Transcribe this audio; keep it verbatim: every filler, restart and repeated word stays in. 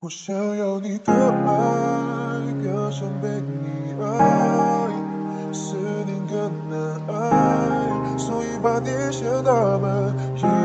我想要你的爱，更想被你爱，思念更难挨，所以把电线打满。